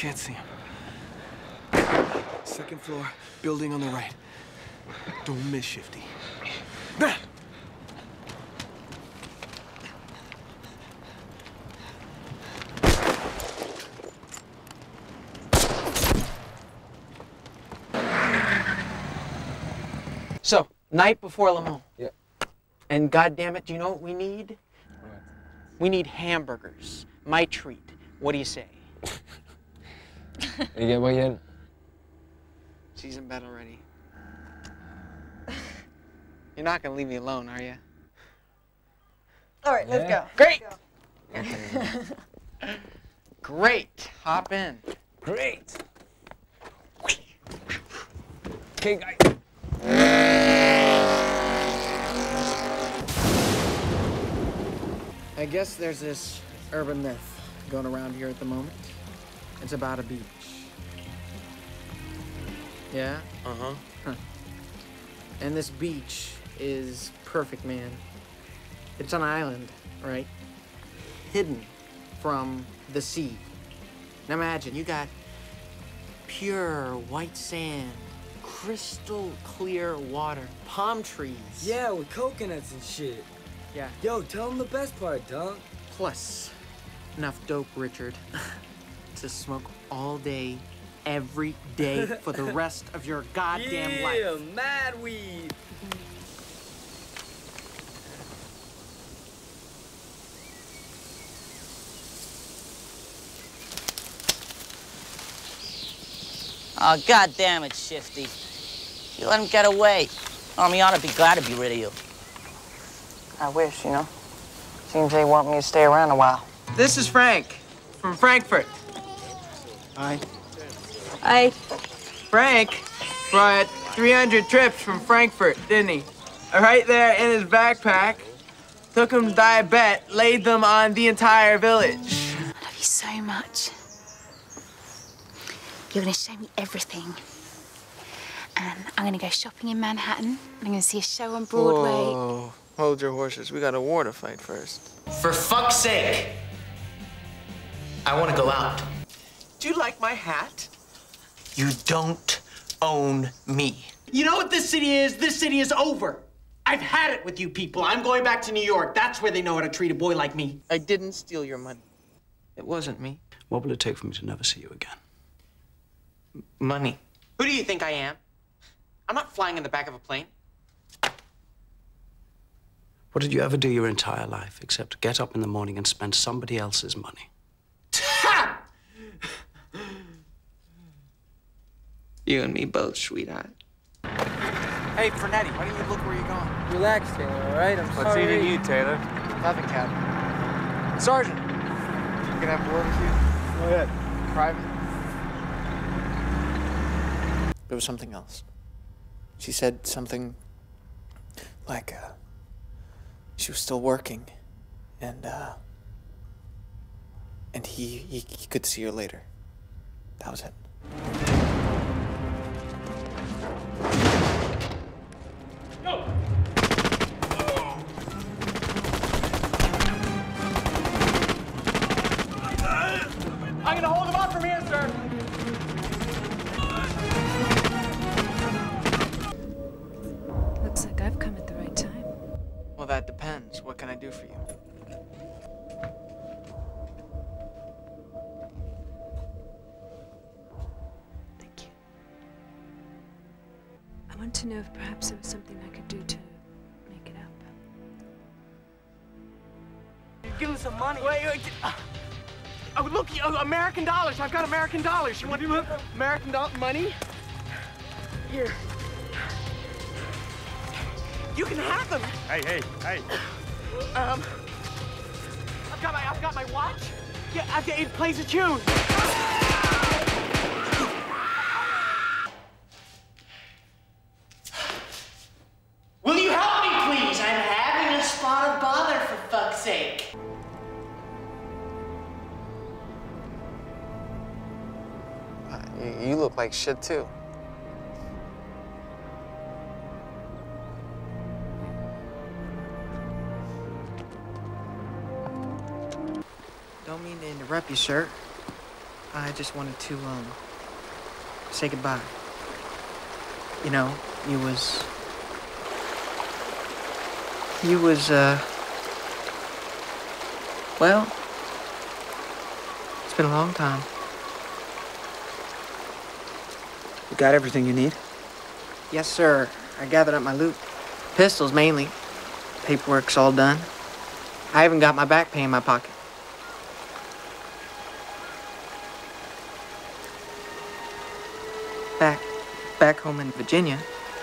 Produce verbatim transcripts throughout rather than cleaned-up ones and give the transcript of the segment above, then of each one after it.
Can't see him. Second floor, building on the right. Don't miss, Shifty. Bah! So, night before Le Mans. Yeah. And goddammit, do you know what we need? What? We need hamburgers. My treat. What do you say? You get way in. She's in bed already. You're not gonna leave me alone, are you? All right, let's Yeah. go. Great! Let's go. Great. Hop in. Great. Okay, guys. I guess there's this urban myth going around here at the moment. It's about a beach. Yeah? Uh-huh. Huh. And this beach is perfect, man. It's an island, right? Hidden from the sea. Now imagine, you got pure white sand, crystal clear water, palm trees. Yeah, with coconuts and shit. Yeah. Yo, tell them the best part, dog. Plus, enough dope, Richard, to smoke all day, every day for the rest of your goddamn yeah, life. Yeah, mad weed. Oh, God damn it, Shifty. You let him get away. Army ought to be glad to be rid of you. I wish, you know. Seems they want me to stay around a while. This is Frank, from Frankfurt. Hi. I. Frank brought three hundred trips from Frankfurt, didn't he? Right there in his backpack. Took him to Diabet, laid them on the entire village. I love you so much. You're gonna show me everything. And I'm gonna go shopping in Manhattan. I'm gonna see a show on Broadway. Whoa. Hold your horses. We got a war to fight first. For fuck's sake! I want to go out. Do you like my hat? You don't own me. You know what this city is? This city is over. I've had it with you people. I'm going back to New York. That's where they know how to treat a boy like me. I didn't steal your money. It wasn't me. What will it take for me to never see you again? M- money. Who do you think I am? I'm not flying in the back of a plane. What did you ever do your entire life except get up in the morning and spend somebody else's money? Ha! You and me both, sweetheart. Hey, Fernetti, why don't you look where you're going? Relax, Taylor, all right? I'm What's sorry. eating you, Taylor? Nothing, Captain. Sergeant, I'm gonna have a word with you. Go ahead. Private. There was something else. She said something like, uh, she was still working, and, uh, and he, he, he could see her later. That was it. Go! I'm gonna hold him up from here, sir. Looks like I've come at the right time. Well, that depends. What can I do for you? Thank you. I want to know if perhaps there was something I could do to make it up. Give him some money. Wait, wait. Uh, oh, look, uh, American dollars. I've got American dollars. You want American do money? Here. You can have them. Hey, hey, hey. Um, I've got my, I've got my watch. Yeah, I've got, it plays a tune. Will you help me, please? I'm having a spot of bother, for fuck's sake. Uh, you, you look like shit, too. Don't mean to interrupt you, sir. I just wanted to, um, say goodbye. You know, you was... You was, uh... Well... It's been a long time. You got everything you need? Yes, sir. I gathered up my loot. Pistols, mainly. Paperwork's all done. I even got my back pay in my pocket. Back, back home in Virginia.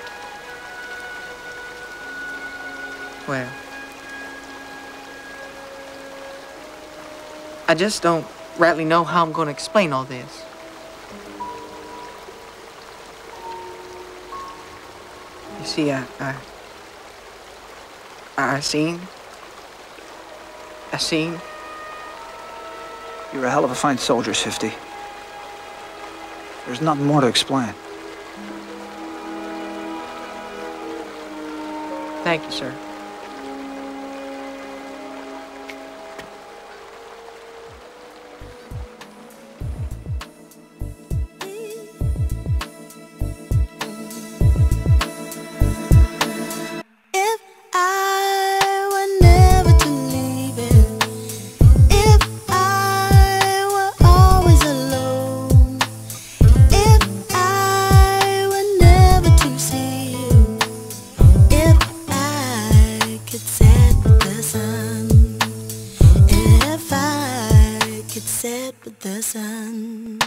Well, I just don't rightly know how I'm going to explain all this. You see, I, I, I seen, I seen. You're a hell of a fine soldier, Shifty. There's nothing more to explain. Thank you, sir. Set with the sun.